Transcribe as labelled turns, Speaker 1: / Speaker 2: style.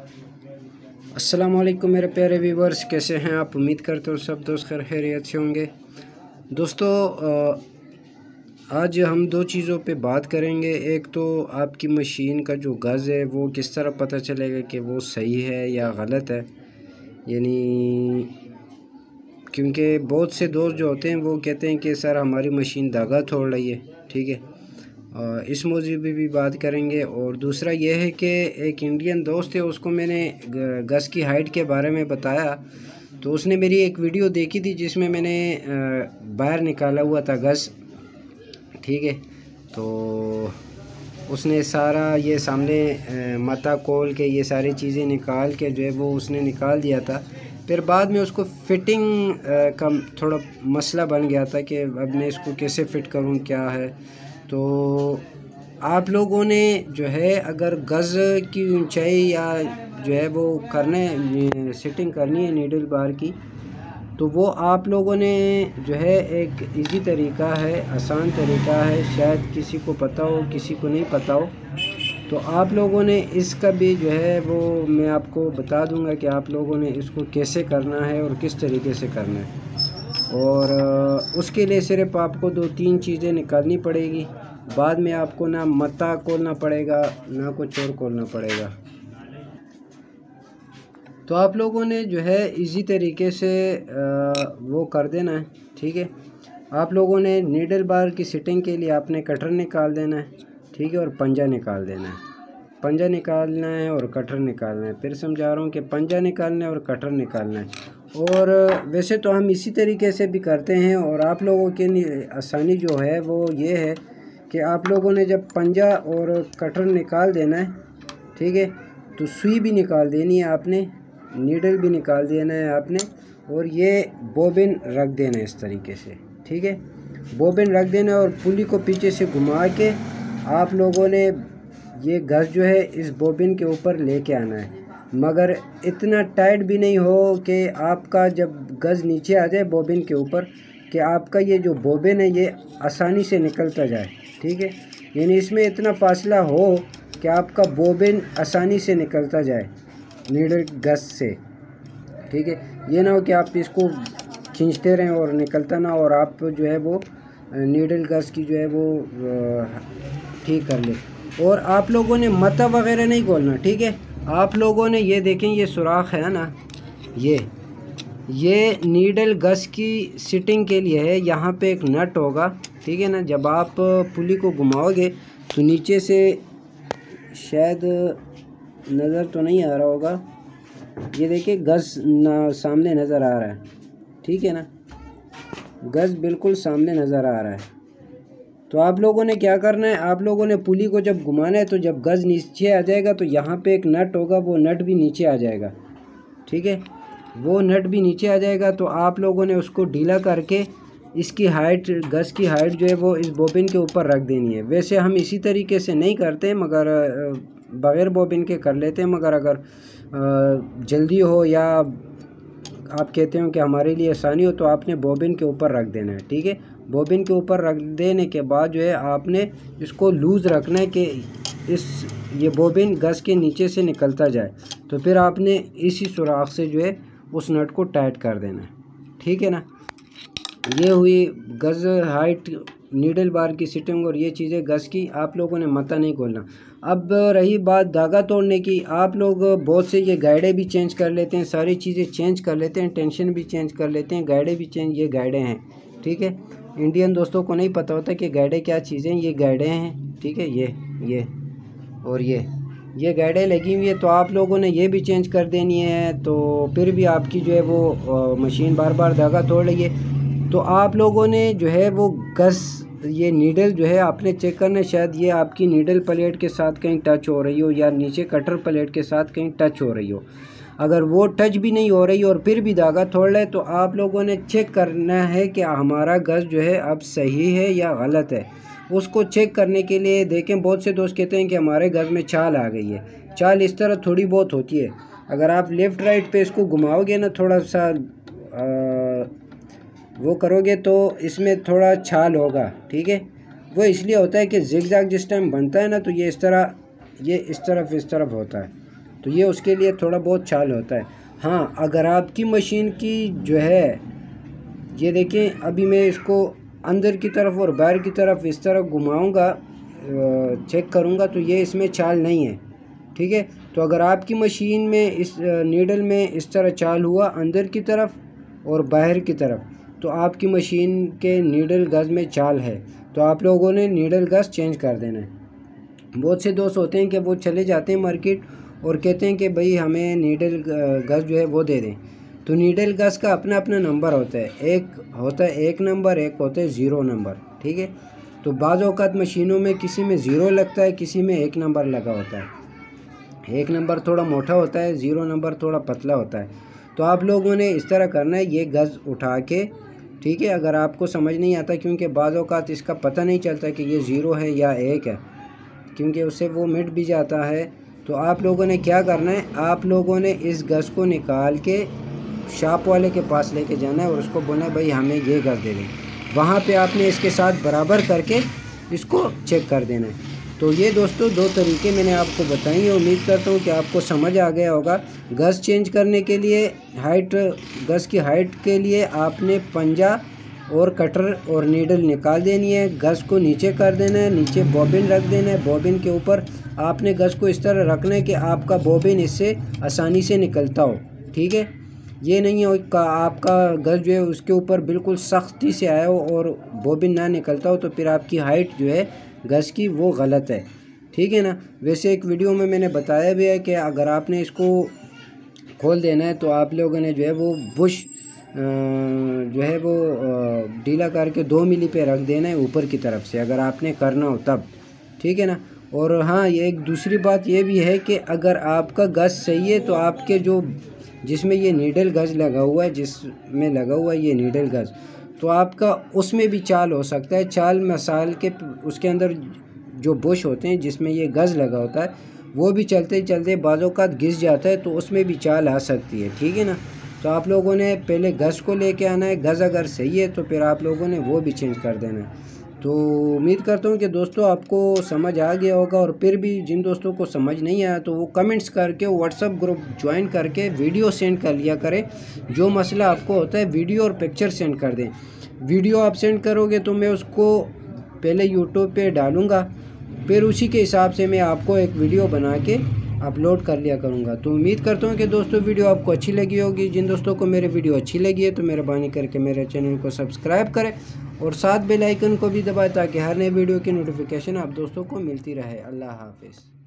Speaker 1: अस्सलाम वालेकुम मेरे प्यारे व्यूवर्स, कैसे हैं आप? उम्मीद करते हो सब दोस्त खैरियत से होंगे। दोस्तों, आज हम दो चीज़ों पे बात करेंगे। एक तो आपकी मशीन का जो गज़ है वो किस तरह पता चलेगा कि वो सही है या गलत है। यानी क्योंकि बहुत से दोस्त जो होते हैं वो कहते हैं कि सर हमारी मशीन धागा तोड़ रही है। ठीक है, इस मौजू पे भी बात करेंगे। और दूसरा ये है कि एक इंडियन दोस्त है, उसको मैंने गज़ की हाइट के बारे में बताया, तो उसने मेरी एक वीडियो देखी थी जिसमें मैंने बाहर निकाला हुआ था गज़। ठीक है, तो उसने सारा ये सामने मता खोल के ये सारी चीज़ें निकाल के जो है वो उसने निकाल दिया था। फिर बाद में उसको फ़िटिंग का थोड़ा मसला बन गया था कि अब मैं इसको कैसे फ़िट करूं, क्या है। तो आप लोगों ने जो है अगर गज़ की ऊंचाई या जो है वो करने सेटिंग करनी है नीडल बार की, तो वो आप लोगों ने जो है एक इजी तरीका है, आसान तरीका है, शायद किसी को पता हो किसी को नहीं पता हो, तो आप लोगों ने इसका भी जो है वो मैं आपको बता दूंगा कि आप लोगों ने इसको कैसे करना है और किस तरीके से करना है। और उसके लिए सिर्फ आपको दो तीन चीज़ें निकालनी पड़ेगी। बाद में आपको ना मता खोलना पड़ेगा ना कुछ और खोलना पड़ेगा। तो आप लोगों ने जो है इजी तरीके से वो कर देना है। ठीक है, आप लोगों ने नीडल बार की सेटिंग के लिए आपने कटर निकाल देना है। ठीक है, और पंजा निकाल देना है। पंजा निकालना है और कटर निकालना है। फिर समझा रहा हूँ कि पंजा निकालना है और कटर निकालना है। और वैसे तो हम इसी तरीके से भी करते हैं। और आप लोगों के लिए आसानी जो है वो ये है कि आप लोगों ने जब पंजा और कटर निकाल देना है, ठीक है, तो सुई भी निकाल देनी है आपने, नीडल भी निकाल देना है आपने, और ये बोबिन रख देना है इस तरीके से। ठीक है, बोबिन रख देना है और पुली को पीछे से घुमा के आप लोगों ने ये गज़ जो है इस बोबिन के ऊपर लेके आना है। मगर इतना टाइट भी नहीं हो कि आपका जब गज़ नीचे आ जाए बोबिन के ऊपर, कि आपका ये जो बोबिन है ये आसानी से निकलता जाए। ठीक है, यानी इसमें इतना फासला हो कि आपका बोबिन आसानी से निकलता जाए नीडल गज़ से। ठीक है, ये ना हो कि आप इसको खींचते रहें और निकलता ना, और आप जो है वो नीडल गज़ की जो है वो ठीक कर ले। और आप लोगों ने मता वगैरह नहीं खोलना। ठीक है, आप लोगों ने ये देखें, ये सुराख है ना, ये नीडल गज़ की सिटिंग के लिए है। यहाँ पे एक नट होगा। ठीक है ना, जब आप पुली को घुमाओगे तो नीचे से, शायद नज़र तो नहीं आ रहा होगा, ये देखिए गज़ सामने नज़र आ रहा है। ठीक है ना, गज़ बिल्कुल सामने नज़र आ रहा है। तो आप लोगों ने क्या करना है, आप लोगों ने पुली को जब घुमाना है तो जब गज़ नीचे आ जाएगा तो यहाँ पे एक नट होगा, वो नट भी नीचे आ जाएगा। ठीक है, वो नट भी नीचे आ जाएगा, तो आप लोगों ने उसको ढीला करके इसकी हाइट, गज़ की हाइट जो है वो इस बोबिन के ऊपर रख देनी है। वैसे हम इसी तरीके से नहीं करते, मगर बग़ैर बोबिन के कर लेते हैं। मगर अगर जल्दी हो या आप कहते हो कि हमारे लिए आसानी हो, तो आपने बोबिन के ऊपर रख देना है। ठीक है, बोबिन के ऊपर रख देने के बाद जो है आपने इसको लूज़ रखना है कि ये बोबिन गज़ के नीचे से निकलता जाए। तो फिर आपने इसी सुराख से जो है उस नट को टाइट कर देना है। ठीक है ना, ये हुई गज़ हाइट, नीडल बार की सिटिंग और ये चीज़ें गज़ की। आप लोगों ने मता नहीं खोलना। अब रही बात धागा तोड़ने की, आप लोग बहुत से ये गाइडें भी चेंज कर लेते हैं, सारी चीज़ें चेंज कर लेते हैं, टेंशन भी चेंज कर लेते हैं, गाइडें भी चेंज, ये गाइडें हैं। ठीक है, इंडियन दोस्तों को नहीं पता होता कि गाइडें क्या चीज़ें, ये गाइडें हैं। ठीक है, ये और ये गाइडें लगी हुई है, तो आप लोगों ने ये भी चेंज कर देनी है। तो फिर भी आपकी जो है वो मशीन बार बार धागा तोड़ रही है। तो आप लोगों ने जो है वो गज़, ये नीडल जो है आपने चेक करना है, शायद ये आपकी नीडल प्लेट के साथ कहीं टच हो रही हो या नीचे कटर प्लेट के साथ कहीं टच हो रही हो। अगर वो टच भी नहीं हो रही और फिर भी धागा तोड़ रहा है, तो आप लोगों ने चेक करना है कि हमारा गज़ जो है अब सही है या गलत है। उसको चेक करने के लिए देखें, बहुत से दोस्त कहते हैं कि हमारे गज़ में चाल आ गई है। चाल इस तरह थोड़ी बहुत होती है, अगर आप लेफ़्ट राइट पे इसको घुमाओगे ना, थोड़ा सा वो करोगे तो इसमें थोड़ा छाल होगा। ठीक है, वो इसलिए होता है कि ज़िगज़ैग जिस टाइम बनता है ना, तो ये इस तरह, ये इस तरफ होता है। तो ये उसके लिए थोड़ा बहुत चाल होता है। हाँ, अगर आपकी मशीन की जो है, ये देखें अभी मैं इसको अंदर की तरफ और बाहर की तरफ इस तरह घुमाऊंगा, चेक करूंगा, तो ये इसमें चाल नहीं है। ठीक है, तो अगर आपकी मशीन में इस नीडल में इस तरह चाल हुआ अंदर की तरफ और बाहर की तरफ, तो आपकी मशीन के नीडल गज़ में चाल है, तो आप लोगों ने नीडल गज़ चेंज कर देना है। बहुत से दोस्त होते हैं कि वो चले जाते हैं मार्केट और कहते हैं कि भाई हमें नीडल गज़ जो है वो दे दें। तो नीडल गज़ का अपना अपना नंबर होता है, एक होता है 1 नंबर, एक होता है 0 नंबर। ठीक है, तो बाज़ औक़ात मशीनों में किसी में 0 लगता है, किसी में 1 नंबर लगा होता है। 1 नंबर थोड़ा मोटा होता है, 0 नंबर थोड़ा पतला होता है। तो आप लोगों ने इस तरह करना है, ये गज़ उठा के, ठीक है, अगर आपको समझ नहीं आता, क्योंकि बाज़ औक़ात इसका पता नहीं चलता कि ये 0 है या 1 है, क्योंकि उससे वो मिट भी जाता है। तो आप लोगों ने क्या करना है, आप लोगों ने इस गज़ को निकाल के शॉप वाले के पास लेके जाना है और उसको बोलना है भाई हमें ये गज़ दे दें। वहाँ पे आपने इसके साथ बराबर करके इसको चेक कर देना है। तो ये दोस्तों 2 तरीके मैंने आपको बताई हैं। उम्मीद करता हूँ कि आपको समझ आ गया होगा। गज़ चेंज करने के लिए गज़ की हाइट के लिए आपने पंजा और कटर और नीडल निकाल देनी है। गज़ को नीचे कर देना है, नीचे बॉबिन रख देना है। बॉबिन के ऊपर आपने गज़ को इस तरह रखना है कि आपका बॉबिन इससे आसानी से निकलता हो। ठीक है, ये नहीं हो कि आपका गज़ जो है उसके ऊपर बिल्कुल सख्ती से आया हो और बॉबिन ना निकलता हो, तो फिर आपकी हाइट जो है गज़ की वो गलत है। ठीक है ना। वैसे एक वीडियो में मैंने बताया भी है कि अगर आपने इसको खोल देना है तो आप लोगों ने जो है वो बुश जो है वो ढीला करके 2 मिली पे रख देना है ऊपर की तरफ से, अगर आपने करना हो तब। ठीक है ना। और हाँ, ये एक दूसरी बात ये भी है कि अगर आपका गज़ सही है तो आपके जो जिसमें ये नीडल गज़ लगा हुआ है, जिसमें लगा हुआ है ये नीडल गज़, तो आपका उसमें भी चाल हो सकता है। चाल मसाल के उसके अंदर जो बुश होते हैं जिसमें ये गज़ लगा होता है, वो भी चलते चलते बाज़ औक़ात घिस जाता है, तो उसमें भी चाल आ सकती है। ठीक है ना। तो आप लोगों ने पहले गज़ को लेके आना है। गज़ अगर सही है तो फिर आप लोगों ने वो भी चेंज कर देना है। तो उम्मीद करता हूँ कि दोस्तों आपको समझ आ गया होगा। और फिर भी जिन दोस्तों को समझ नहीं आया तो वो कमेंट्स करके व्हाट्सअप ग्रुप ज्वाइन करके वीडियो सेंड कर लिया करें। जो मसला आपको होता है वीडियो और पिक्चर सेंड कर दें। वीडियो आप सेंड करोगे तो मैं उसको पहले यूट्यूब पे डालूँगा, फिर उसी के हिसाब से मैं आपको एक वीडियो बना के अपलोड कर लिया करूँगा। तो उम्मीद करता हूँ कि दोस्तों वीडियो आपको अच्छी लगी होगी। जिन दोस्तों को मेरे वीडियो अच्छी लगी है तो मेहरबानी करके मेरे चैनल को सब्सक्राइब करें और साथ बेल आइकन को भी दबाएं ताकि हर नए वीडियो की नोटिफिकेशन आप दोस्तों को मिलती रहे। अल्लाह हाफिज़।